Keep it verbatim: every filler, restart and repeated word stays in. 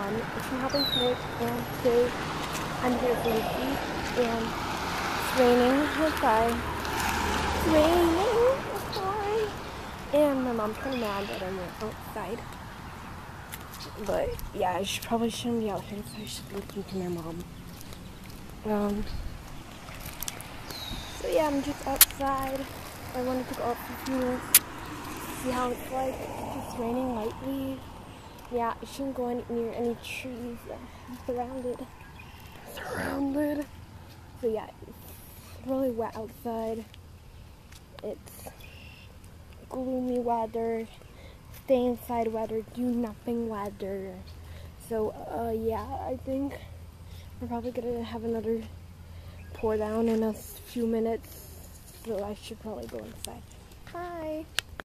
mom. It's from hoppingsnake, and today I'm here for the beach, and it's raining outside. It's raining outside, and my mom's kind of mad that I'm outside. But yeah, I should, probably shouldn't be out here, so I should be looking to my mom. Um. So yeah, I'm just outside. I wanted to go out for a few minutes, see how it's like. It's just raining lightly. Yeah, I shouldn't go any, near any trees. I'm surrounded. Surrounded. So yeah, it's really wet outside. It's gloomy weather, stay inside weather, do nothing weather. So uh, yeah, I think we're probably gonna have another pour down in a few minutes. So I should probably go inside. Bye.